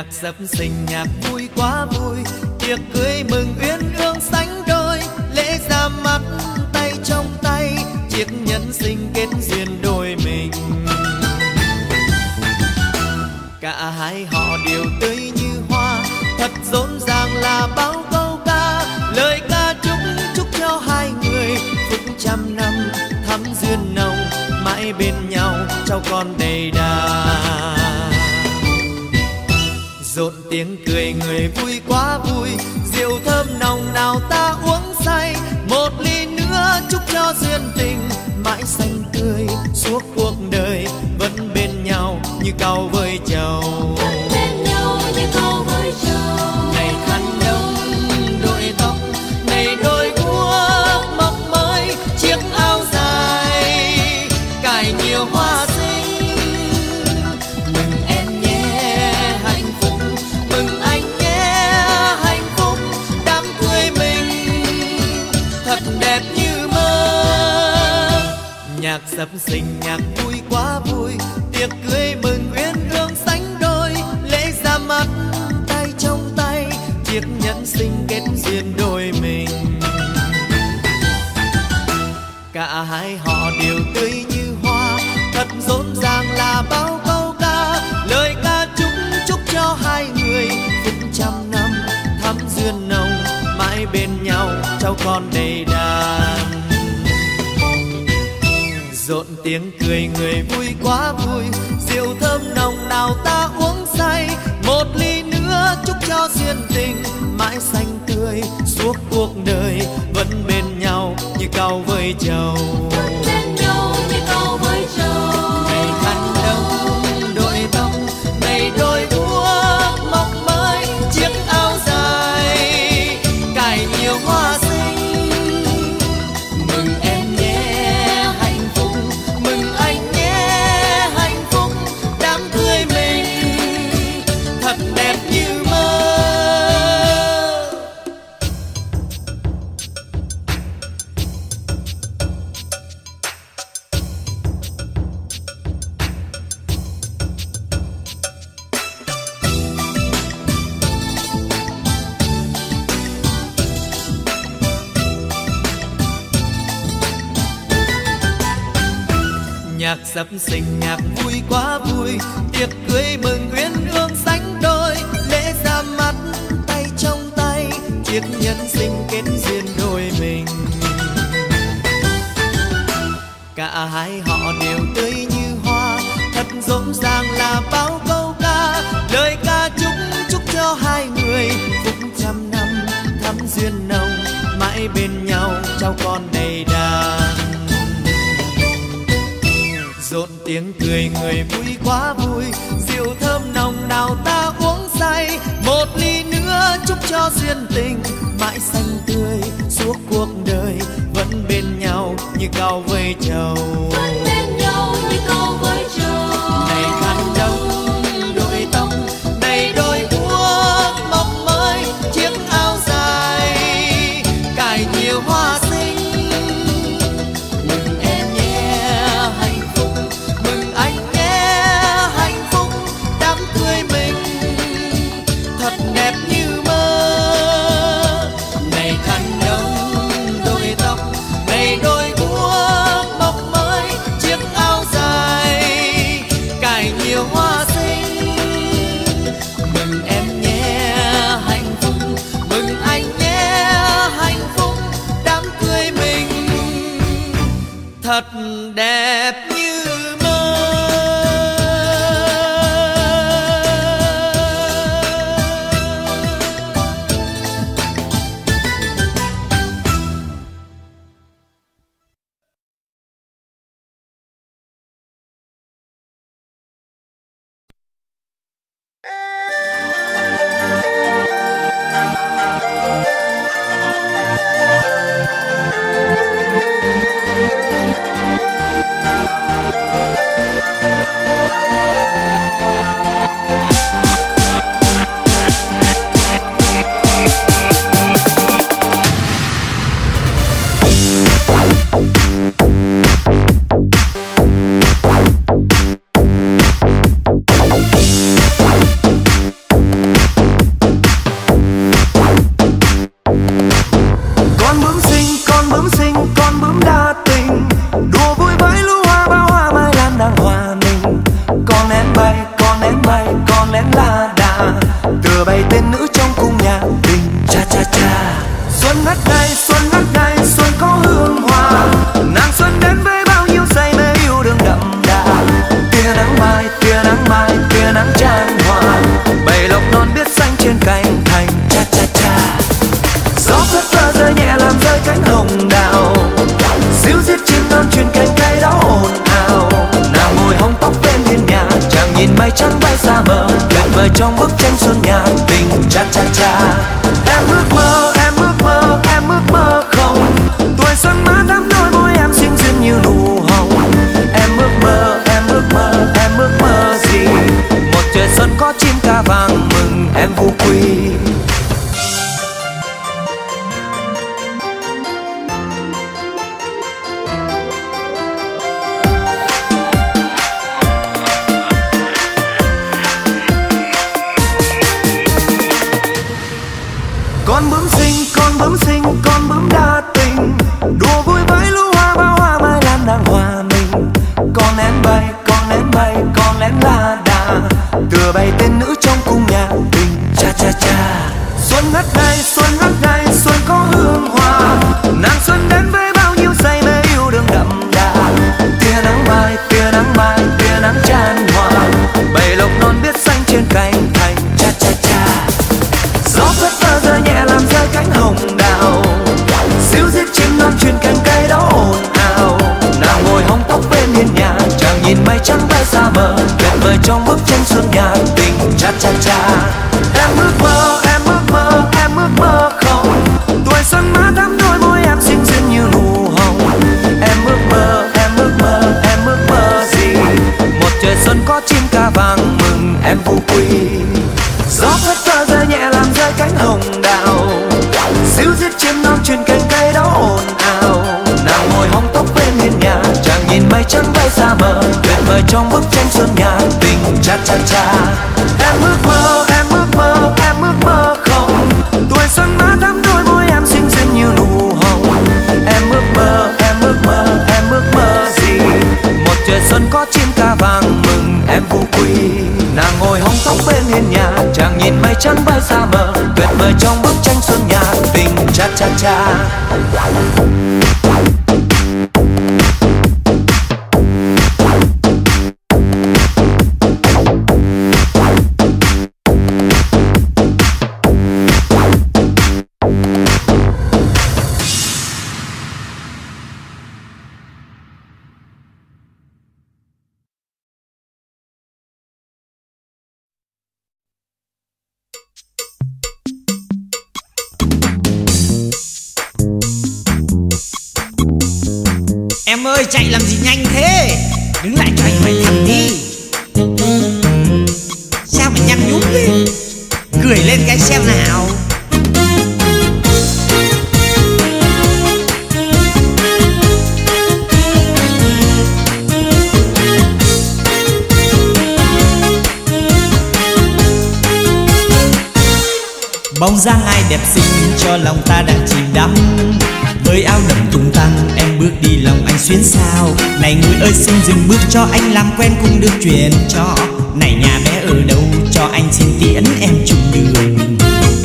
Nhạc sập sình nhạc vui quá vui, tiệc cưới mừng uyên ương sánh đôi, lễ ra mắt tay trong tay, chiếc nhẫn sinh kết duyên đôi mình. Cả hai họ đều tươi như hoa, thật rộn ràng là bao câu ca, lời ca chúc cho hai người phúc trăm năm thắm duyên nồng, mãi bên nhau cháu con đầy đà. Rộn tiếng cười người vui quá vui, rượu thơm nồng nào ta uống say, một ly nữa chúc cho duyên tình mãi xanh tươi suốt cuộc đời, vẫn bên nhau như cau với trầu. Này khăn đông đội tóc, này đôi guốc mọc mới, chiếc áo dài cài nhiều hoa xinh. Mừng em nhé hạnh phúc, mừng anh nhé hạnh phúc, đám cưới mình thật đẹp như mơ. Nhạc sập sình nhạc vui quá vui, tiệc cưới mừng uyên ương sánh đôi, lễ ra mắt tay trong tay, chiếc nhẫn sinh kết duyên đôi mình. Cả hai họ đều tươi như hoa, thật rộn ràng là bao câu ca, lời ca chúc cho hai người phúc trăm năm thắm duyên nồng, mãi bên nhau cháu con đầy đàn. Rộn tiếng cười người vui quá vui, rượu thơm nồng nào ta uống say, một ly nữa chúc cho duyên tình mãi xanh tươi suốt cuộc đời, vẫn bên nhau như cau với trầu. Này khăn đông đội tóc, này đôi guốc mọc mới, chiếc áo dài cài nhiều hoa xinh. Mừng em nhé hạnh phúc, mừng anh nhé hạnh phúc, đám cưới mình thật đẹp như mơ. Nhạc sập sình nhạc vui quá vui, tiệc cưới mừng uyên ương sánh đôi, lễ ra mắt tay trong tay, chiếc nhẫn sinh kết duyên đôi mình. Cả hai họ đều tươi như hoa, thật rộn ràng là bao câu ca, lời ca chúc cho hai người phúc trăm năm thắm duyên nồng, mãi bên nhau cháu con đầy đàn. Rộn tiếng cười người vui quá vui, rượu thơm nồng nào ta uống say, một ly nữa chúc cho duyên tình mãi xanh tươi suốt cuộc đời, vẫn bên nhau như cau với trầu. Này khăn đông đội tóc, này đôi guốc mọc mới, chiếc áo dài cài nhiều hoa xinh. Mừng em nhé hạnh phúc, mừng anh nhé hạnh phúc, đám cưới mình thật đẹp như mơ. Này khăn đông đội tóc, này đôi guốc mọc mới, thừa bày tên nữ trong cung nhà tình. Cha cha cha. Xuân ngất ngây, xuân có hương hoa. Nàng xuân đến với bao nhiêu say mê yêu đương đậm đà. Tia nắng mai, tia nắng chan hòa. Bầy lộc non biết xanh trên cành thành. Cha cha cha. Gió phất phơ rơi nhẹ làm rơi cánh hồng đào. Díu dít chim non truyền cánh cây đó ồn ào. Nàng ngồi hóng tóc bên hiên nhà, chàng nhìn mây trắng bay xa mờ, tuyệt vời trong bức tranh xuân nhà tình. Cha cha cha. Em ước mơ, em ước mơ, em ước mơ không. Tuổi xuân má đắm đôi môi em xinh duyên như nụ hồng. Em ước mơ, em ước mơ, em ước mơ gì? Một trời xuân có chim ca vàng mừng em vô quy. Con bướm xinh, con bướm đa tình, đùa vui với lũ hoa bao hoa mai lan đang hòa mình. Con én bay, con én la đà, thừa bày tên nữ trong cung nhà tình. Cha cha cha. Xuân ngất ngây, xuân có hương hoa. Nàng xuân đến với bao nhiêu say mê yêu đương đậm đà. Tia nắng mai, tia nắng chan hòa. Bầy lộc non biết xanh trên cành thành. Cha cha cha. Gió phất phơ rơi nhẹ làm rơi cánh hồng đào. Díu dít chim non truyền cánh cây đó ồn ào. Nàng ngồi hóng tóc bên hiên nhà, chàng nhìn mây trắng bay xa mờ, tuyệt vời trong bức tranh xuân nhà tình. Cha cha cha. Em ước mơ, em ước mơ, em ước mơ không. Tuổi xuân má đắm đôi môi em xinh duyên như nụ hồng. Em ước mơ, em ước mơ, em ước mơ gì? Một trời xuân có chim ca vàng mừng em vô quy. Gió phất phơ rơi nhẹ làm rơi cánh hồng đào. Díu dít chim non truyền cánh cây đó ồn ào. Nàng ngồi hóng tóc bên hiên nhà, chàng nhìn mây trắng bay xa mờ, tuyệt vời trong bức tranh xuân nhà tình. Cha cha cha. Em ước mơ, em ước mơ, em ước mơ không. Tuổi xuân má đắm đôi môi em xinh duyên như nụ hồng. Em ước mơ, em ước mơ, em ước mơ gì? Một trời xuân có chim ca vàng mừng em vô quy. Nàng ngồi hóng tóc bên hiên nhà, chàng nhìn mây trắng bay xa mờ, tuyệt vời trong bức tranh xuân nhà tình. Cha cha cha. Em ơi chạy làm gì nhanh thế? Đứng lại cho anh hỏi thăm đi. Sao mà nhăn nhúm thế? Cười lên cái xem nào. Bóng dáng ai đẹp xinh cho lòng ta đang chìm đắm. Với áo đầm tung tăng em bước đi lòng anh xuyến sao. Này người ơi xin dừng bước cho anh làm quen cùng được chuyện cho. Này nhà bé ở đâu cho anh xin tiễn em chung đường.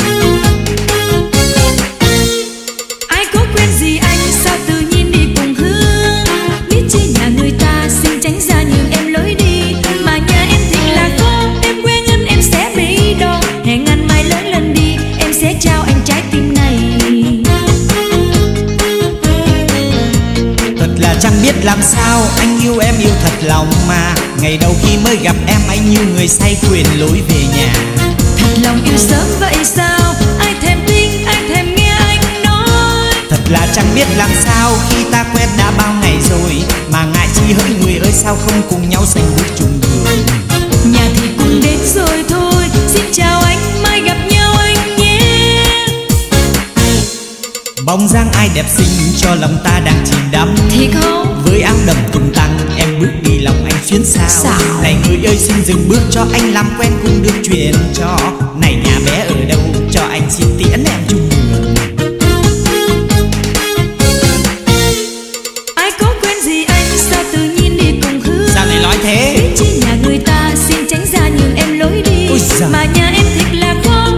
Ai có quen gì anh sao tự nhiên đi cùng Hương. Biết chi nhà người ta xin tránh ra nhường em lối đi. Mà nhà em thì là có em quê nhân em sẽ bị đau. Hẹn anh mai lớn lên đi em sẽ trao anh trái tim này. Chẳng biết làm sao anh yêu em yêu thật lòng mà. Ngày đầu khi mới gặp em anh như người say quên lối về nhà. Thật lòng yêu sớm vậy sao ai thèm tin ai thèm nghe anh nói. Thật là chẳng biết làm sao khi ta quen đã bao ngày rồi. Mà ngại chi hỡi người ơi sao không cùng nhau sánh bước chung đường. Nhà thì cùng đến rồi thôi xin chào anh mai gặp nhau anh nhé. Bóng dáng ai đẹp xinh cho lòng ta đang chìm đắm. Thì không với áo đầm tung tăng em bước đi lòng anh xuyến sao. Này người ơi xin dừng bước cho anh làm quen cùng được chuyện cho. Này nhà bé ở đâu cho anh xin tiễn em chung đường. Ai có quen gì anh sao tự nhiên đi cùng Hương. Sao lại nói thế? Biết chi nhà người ta xin tránh ra nhường em lối đi. Mà nhà em thật là có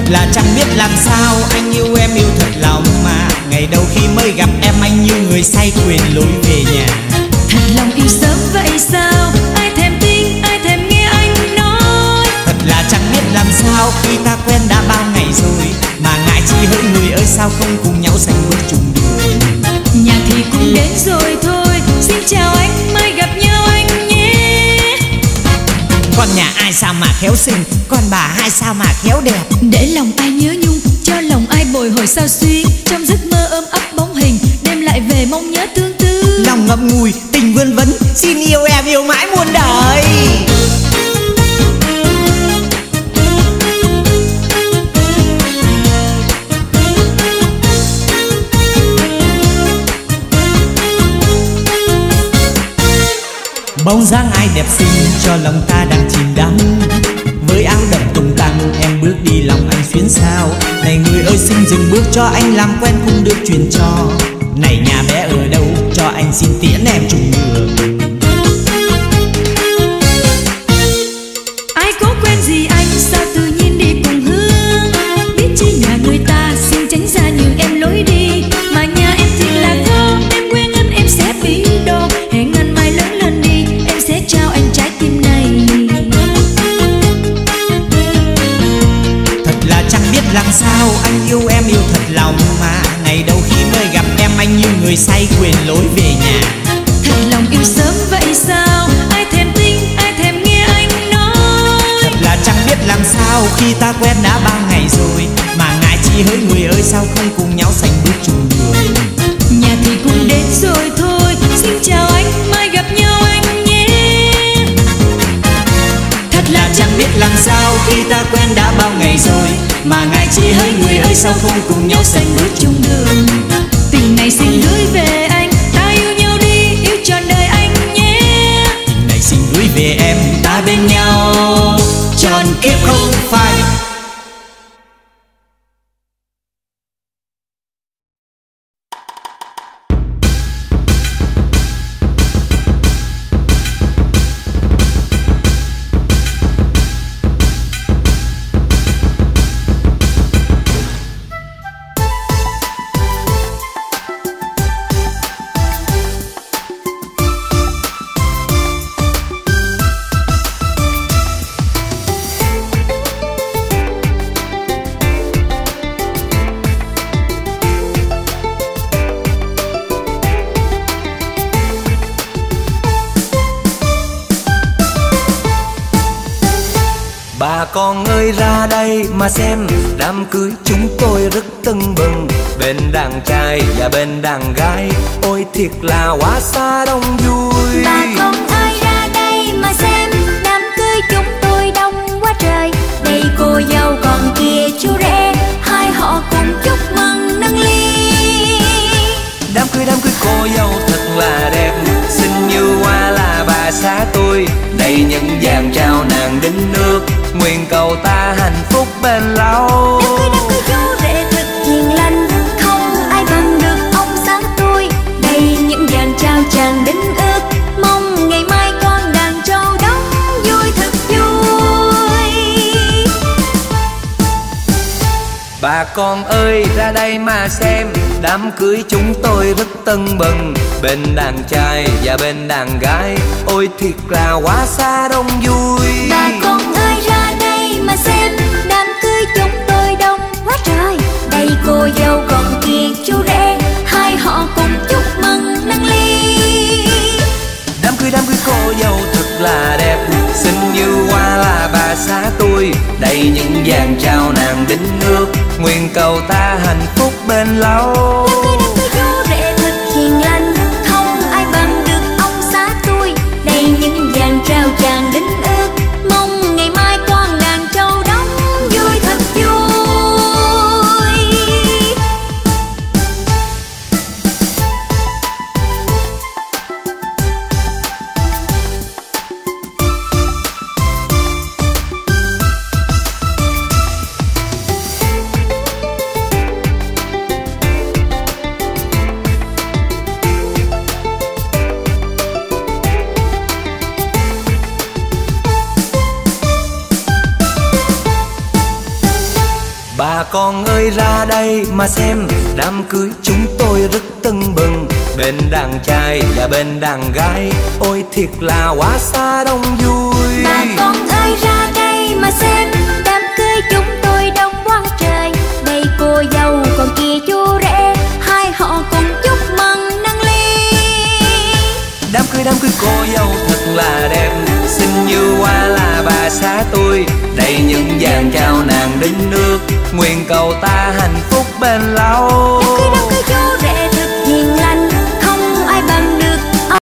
là chẳng biết làm sao, anh yêu em yêu thật lòng mà ngày đầu khi mới gặp em anh như người say quên lối về nhà. Thật lòng yêu sớm vậy sao, ai thèm tin, ai thèm nghe anh nói. Thật là chẳng biết làm sao khi ta quen đã bao ngày rồi, mà ngại chi hỡi người ơi sao không cùng nhau sánh bước chung đường. Nhà thì cũng đến rồi thôi, xin chào anh, mai gặp nhau anh nhé. Con nhà ai sao mà khéo xinh, con bà hai sao mà khéo đẹp. Để lòng ai nhớ nhung, cho lòng ai bồi hồi sao xuyến. Trong giấc mơ ôm ấp bóng hình, đêm lại về mong nhớ tương tư. Lòng ngậm ngùi, tình vươn vấn, xin yêu em yêu mãi muôn đời. Bóng dáng ai đẹp xinh cho lòng ta đang chìm đắm. Với áo đậm tung tăng em bước đi lòng anh xuyến sao. Này người ơi xin dừng bước cho anh làm quen cũng được truyền cho. Này nhà bé ở đâu cho anh xin tiễn em chung đường. Ai có quen gì anh sao tự nhiên đi cùng hướng. Biết chi nhà người ta xin tránh ra nhường em lối đi. Mà nhà em thiệt là khó, em quen anh em sẽ bị đổ. Hẹn anh mai lớn lên đi, em sẽ trao anh trái tim này. Thật là chẳng biết làm sao, anh yêu em yêu thật lòng mà ngày đầu khi mới gặp em anh như người say quên lối về nhà. Thật lòng yêu sớm vậy sao, ai thèm tin, ai thèm nghe anh nói. Thật là chẳng biết làm sao khi ta quen đã bao ngày rồi, mà ngại chi hỡi người ơi sao không cùng nhau sánh bước chung đường. Nhà thì cũng đến rồi thôi, xin chào anh, mai gặp nhau anh nhé. Thật là chẳng biết làm sao khi ta quen đã bao ngày rồi, mà ngại chi hỡi người ơi sao không cùng nhau sánh bước chung đường. Tình này xin gửi về anh, ta yêu nhau đi, yêu trọn đời anh nhé. Tình này xin gửi về em, ta bên nhau trọn kiếp không phai. Bà con ơi ra đây mà xem, đám cưới chúng tôi rất tưng bừng. Bên đàn trai và bên đàn gái, ôi thiệt là quá xa đông vui. Bà con ơi ra đây mà xem, đám cưới chúng tôi đông quá trời. Đây cô dâu còn kia chú rể, hai họ cùng chúc mừng nâng ly. Đám cưới cô dâu thật là đẹp, xinh như hoa là bà xã tôi. Đây những vàng trao nàng đính nước, nguyện cầu ta hạnh phúc bền lâu. Đám cưới chú rể thật hiền lành, không ai bằng được ông xã tôi. Đây những vàng trao chàng đính ước, mong ngày mai con đàn trâu đóng vui thật vui. Bà con ơi ra đây mà xem, đám cưới chúng tôi rất tưng bừng. Bên đàn trai và bên đàn gái, ôi thiệt là quá xa đông vui. Bà con ơi ra đây mà xem, đám cưới chúng tôi đông quá trời. Đây cô dâu còn kia chú rể, hai họ cùng chúc mừng nâng ly. Đám cưới cô dâu thật là đẹp, xinh như hoa là bà xã tôi. Đây những vàng trao nàng đính nước, nguyện cầu ta hạnh phúc bền lâu. Đám cưới chú rể thật hiền lành, không ai bằng được ông xã tôi. Đây những vàng trao chàng đính ước, mong ngày mai con đàn trâu đóng vui thật vui. con ơi ra đây mà xem, đám cưới chúng tôi rất tưng bừng. Bên đàn trai và bên đàn gái, ôi thiệt là quá xa đông vui. Bà con ơi ra đây mà xem, đám cưới chúng tôi đông quá trời. Đây cô dâu còn kia chú rể, hai họ cùng chúc mừng nâng ly. Đám cưới cô dâu thật là đẹp, xinh như hoa là bà xã tôi. Đây những dàn chào nàng đến nước, nguyện cầu ta hạnh phúc bền lâu. Đám cưới